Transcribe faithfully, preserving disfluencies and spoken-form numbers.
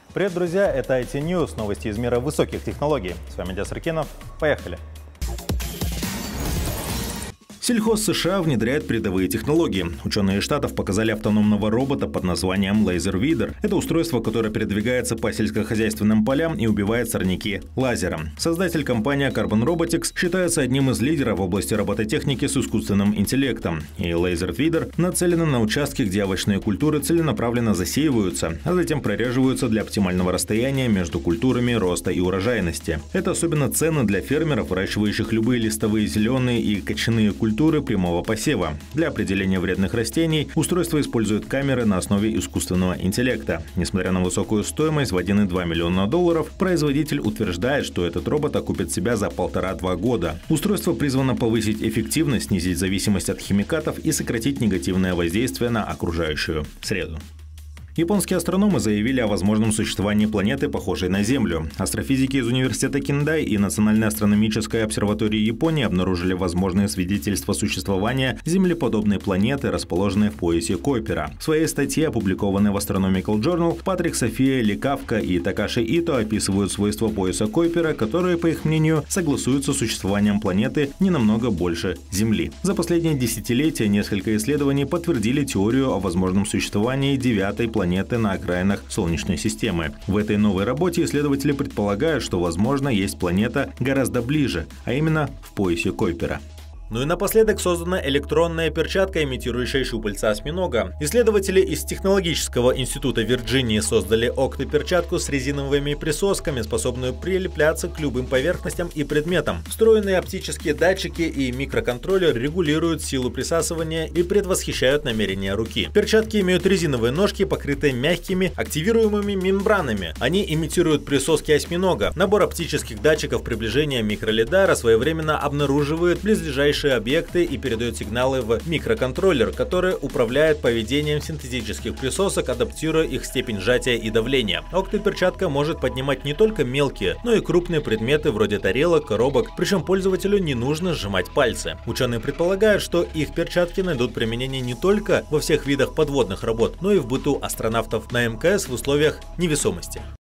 Привет, друзья! Это ай ти News, новости из мира высоких технологий. С вами Диас Аркинов. Поехали! Сельхоз США внедряет передовые технологии. Ученые штатов показали автономного робота под названием Laser Weeder. Это устройство, которое передвигается по сельскохозяйственным полям и убивает сорняки лазером. Создатель компания Carbon Robotics считается одним из лидеров в области робототехники с искусственным интеллектом. И Laser Weeder нацелен на участки, где овощные культуры целенаправленно засеиваются, а затем прореживаются для оптимального расстояния между культурами роста и урожайности. Это особенно ценно для фермеров, выращивающих любые листовые, зеленые и кочаные культуры прямого посева. Для определения вредных растений устройство использует камеры на основе искусственного интеллекта. Несмотря на высокую стоимость в один и два миллиона долларов, производитель утверждает, что этот робот окупит себя за полтора-два года. Устройство призвано повысить эффективность, снизить зависимость от химикатов и сократить негативное воздействие на окружающую среду. Японские астрономы заявили о возможном существовании планеты, похожей на Землю. Астрофизики из университета Киндай и Национальной астрономической обсерватории Японии обнаружили возможные свидетельства существования землеподобной планеты, расположенной в поясе Койпера. В своей статье, опубликованной в Astronomical Journal, Патрик София Ликавка и Такаши Ито описывают свойства пояса Койпера, которые, по их мнению, согласуются с существованием планеты не намного больше Земли. За последние десятилетия несколько исследований подтвердили теорию о возможном существовании девятой планеты планеты на окраинах Солнечной системы. В этой новой работе исследователи предполагают, что, возможно, есть планета гораздо ближе, а именно в поясе Койпера. Ну и напоследок создана электронная перчатка, имитирующая щупальца осьминога. Исследователи из Технологического института Вирджинии создали октоперчатку с резиновыми присосками, способную прилепляться к любым поверхностям и предметам. Встроенные оптические датчики и микроконтроллер регулируют силу присасывания и предвосхищают намерения руки. Перчатки имеют резиновые ножки, покрытые мягкими активируемыми мембранами. Они имитируют присоски осьминога. Набор оптических датчиков приближения микролидара своевременно обнаруживает близлежащие объекты и передает сигналы в микроконтроллер, который управляет поведением синтетических присосок, адаптируя их степень сжатия и давления. Октоперчатка может поднимать не только мелкие, но и крупные предметы вроде тарелок, коробок, причем пользователю не нужно сжимать пальцы. Ученые предполагают, что их перчатки найдут применение не только во всех видах подводных работ, но и в быту астронавтов на эм ка эс в условиях невесомости.